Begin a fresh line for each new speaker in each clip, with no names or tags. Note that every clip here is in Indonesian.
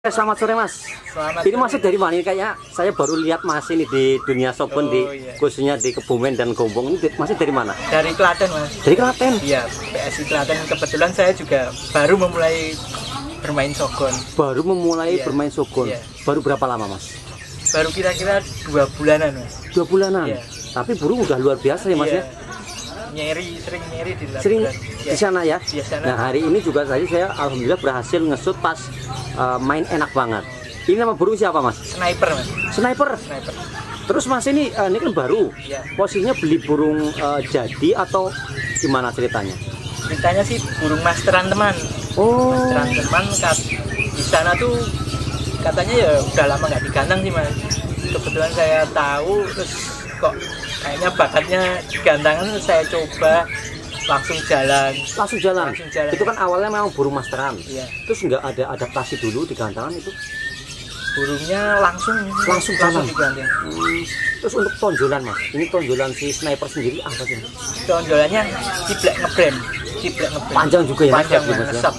Selamat sore Mas. Ini masih dari mana? Kayaknya saya baru lihat Mas ini di dunia Shogun khususnya di Kebumen dan Gombong. Ini masih dari mana?
Dari Klaten Mas.
Dari Klaten?
Iya, PSI Klaten. Kebetulan saya juga baru memulai bermain Shogun.
Baru memulai bermain Shogun.
Iya.
Baru berapa lama Mas?
Baru kira-kira 2 bulanan Mas.
2 bulanan?
Iya.
Tapi burung udah luar biasa ya Mas ya?
Sering nyeri di lapangan.
Sering di sana ya?
Di sana.
Nah hari ini juga tadi saya alhamdulillah berhasil ngesut pas main enak banget. Ini nama burung siapa Mas?
Sniper Mas.
Sniper?
Sniper.
Terus Mas ini kan baru.
Iya.
Posisinya beli burung jadi atau gimana ceritanya?
Ceritanya sih burung masteran teman.
Oh.
Masteran teman di sana tuh katanya ya udah lama nggak digantang sih Mas. Kebetulan saya tahu terus kok kayaknya bakatnya digantangan, saya coba langsung jalan. Itu kan awalnya memang burung masteran. Iya.
Terus nggak ada adaptasi dulu di gantangan itu?
Burungnya langsung digantung.
Terus untuk tonjolan Mas, ini tonjolan si Sniper sendiri apa sih?
Tonjolannya ciblek ngebrem.
Panjang juga ya?
Panjang
Mas,
ngesep.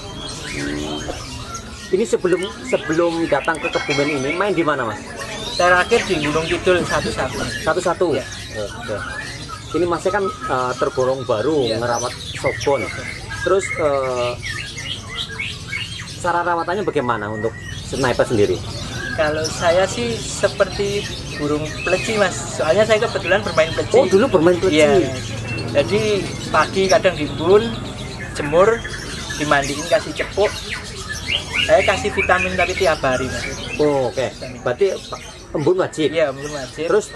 Ini sebelum datang ke Kebumen ini main di mana Mas?
Terakhir di Gunung Kidul satu-satu.
Ya. Oke. Ini masih kan tergolong baru ngerawat Shogun. Terus cara rawatannya bagaimana untuk Sniper sendiri?
Kalau saya sih seperti burung pleci Mas. Soalnya saya kebetulan bermain pleci.
Oh dulu bermain pleci.
Iya. Jadi pagi kadang dibun, jemur, dimandiin kasih cepuk. Saya kasih vitamin tapi tiap hari Mas.
Oh, oke. Berarti embun wajib.
Iya, embun wajib.
Terus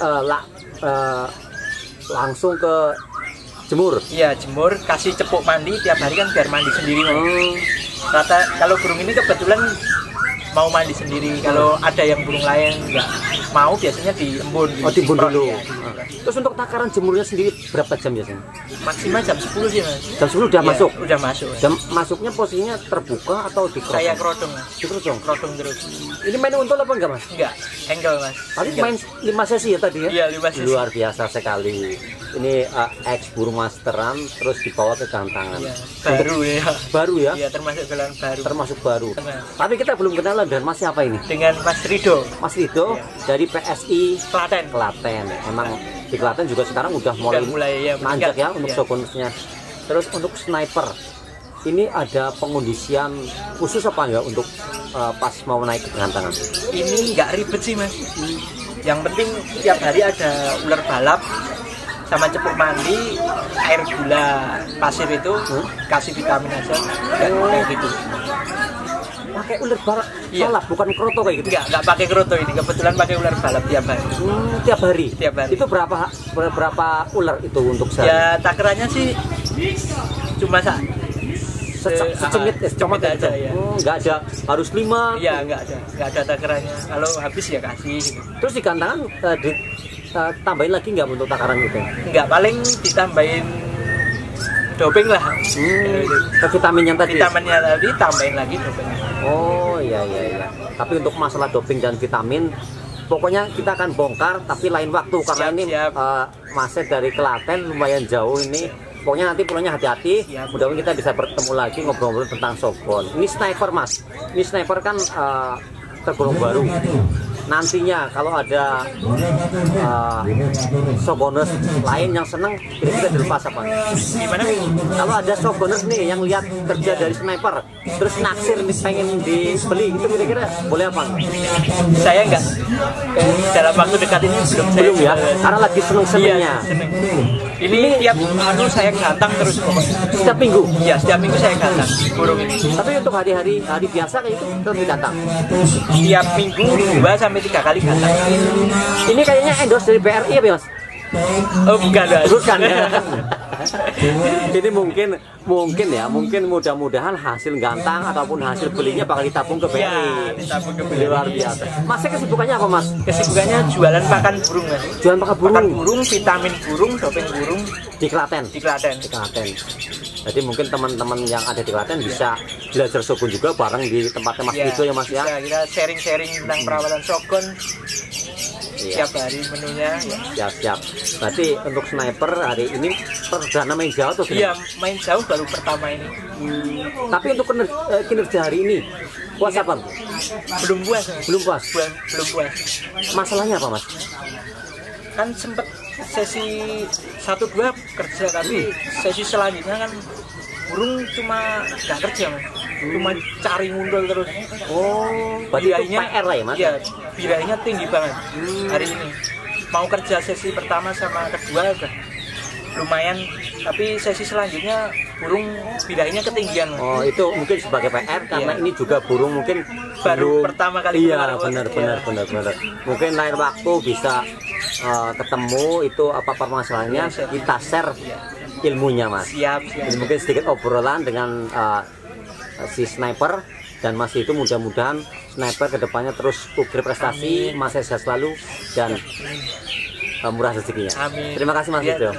langsung ke jemur.
Iya, jemur, kasih cepuk mandi tiap hari kan biar mandi sendiri. Kalau burung ini kebetulan mau mandi sendiri. Kalau ada yang burung lain nggak mau, biasanya diembun.
Oh, diembun dulu.
Ya,
terus untuk takaran jemurnya sendiri berapa jam biasanya?
Maksimal jam 10 sih Mas.
Jam 10 udah masuk?
Udah masuk.
Jam masuknya posisinya terbuka atau di kerodong?
Saya kerodong Mas.
Di kerodong?
Kerodong terus.
Ini main untul apa enggak Mas?
Enggak, angle Mas.
Tadi main 5 sesi ya tadi ya?
Iya, 5 sesi.
Luar biasa sekali. Ini ex burung masteran terus dibawa ke gantangan.
Iya, baru ya.
Baru ya?
Iya, termasuk gelar baru.
Termasuk baru.
Mas.
Tapi kita belum kenalan dan Mas siapa ini?
Dengan Mas Rido.
Mas Rido dari PSI
Klaten.
Emang di Klaten juga sekarang udah mulai
ya,
nanjak ya untuk Shogunnya. Terus untuk Sniper ini ada pengondisian khusus apa enggak untuk pas mau naik ke gantangan?
Ini nggak ribet sih Mas. Yang penting tiap hari ada ular balap sama cepuk mandi, air gula pasir itu kasih vitamin aja, kayak gitu.
Pakai ular balap, bukan kroto kayak gitu?
Nggak pakai kroto ini, kebetulan pakai ular balap tiap hari.
Tiap hari?
Tiap hari.
Itu berapa ular itu untuk sehari?
Ya takarannya sih cuma
secengit cuma
aja ya.
Nggak ada harus 5?
Iya, nggak ada takarannya. Kalau habis ya kasih gitu.
Terus di gantangan tambahin lagi nggak untuk takaran itu?
Nggak, paling ditambahin doping lah.
Vitamin yang tadi?
Vitaminnya tadi tambahin lagi doping.
Oh iya. Tapi untuk masalah doping dan vitamin pokoknya kita akan bongkar tapi lain waktu karena ini Masnya dari Klaten lumayan jauh ini. Pokoknya nanti pulangnya hati-hati. Mudah-mudahan kita bisa bertemu lagi ngobrol-ngobrol tentang Shogun. Ini Sniper Mas. Ini Sniper kan tergolong baru. Nantinya kalau ada Shoguners lain yang seneng kira-kira dilepas apa?
Gimana?
Kalau ada Shoguners nih yang lihat kerja dari Sniper terus naksir pengen dibeli itu kira-kira boleh apa?
Saya enggak. Dalam waktu dekat ini belum
ya. Karena lagi seneng-senengnya.
Ini tiap minggu saya gantang terus.
Setiap minggu?
Ya, setiap minggu saya gantang burung ini.
Tapi untuk hari biasa kayak itu terus digantang?
Tiap minggu 2 sampai 3 kali gantang.
Ini kayaknya endorse dari BRI ya Mas?
Oh bukan
ya. Ini mungkin mudah-mudahan hasil gantang ataupun hasil belinya bakal ditabung ke BRI.
Ya, ditabung ke BRI.
Luar biasa. Masnya kesibukannya apa Mas?
Kesibukannya jualan pakan burung Mas.
Jualan pakan burung?
Pakan burung, vitamin burung, doping burung.
Di Klaten?
Di Klaten.
Jadi mungkin teman-teman yang ada di Klaten bisa belajar Shogun juga bareng di tempatnya Mas Rido ya Mas ya?
Kita sharing-sharing tentang perawatan Shogun. Siap hari menunya ya.
Siap. Berarti untuk Sniper hari ini perdana main jauh atau
iya main jauh baru pertama ini.
Tapi untuk kinerja hari ini Puas apa?
Belum puas.
Belum puas.
Belum puas.
Masalahnya apa, Mas?
Kan sempet sesi 1-2 kerja, tapi sesi selanjutnya kan burung cuma nggak kerja, Mas. Cuma cari ngundul terus.
Oh, berarti itu PR lah ya, Mas?
Iya, birahinya tinggi banget hari ini. Mau kerja sesi pertama sama kedua udah lumayan, tapi sesi selanjutnya burung birahinya ketinggian.
Oh, itu mungkin sebagai PR karena ini juga burung mungkin
baru pertama kali.
Iya, benar. Mungkin lain waktu bisa ketemu itu apa permasalahannya, kita share ilmunya, Mas.
Siap.
Ini mungkin sedikit obrolan dengan si sniper, dan Mas itu mudah-mudahan sniper kedepannya terus ukir prestasi, Mas sehat selalu dan murah rezekinya.
Amin.
Terima kasih, Mas Ijo.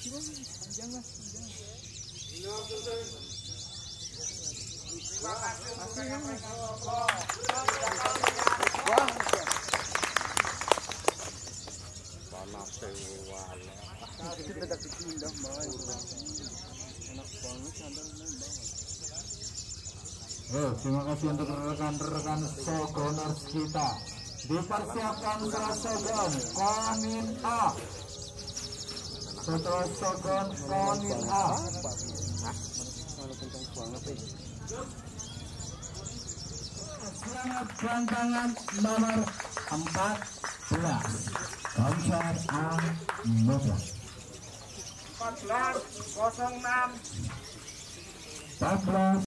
Panjang mas, panjang. Wah,
panas sewala.
kita tak pindah bawah. Enak banget sandalnya bawah.
Terima kasih untuk rekan-rekan Shoguners kita. Dipersiapkan Shogun Konin A. Setelah Shogun Konin A. Selamat gantangan nomor 14. Konser A Muda.
14.06.
14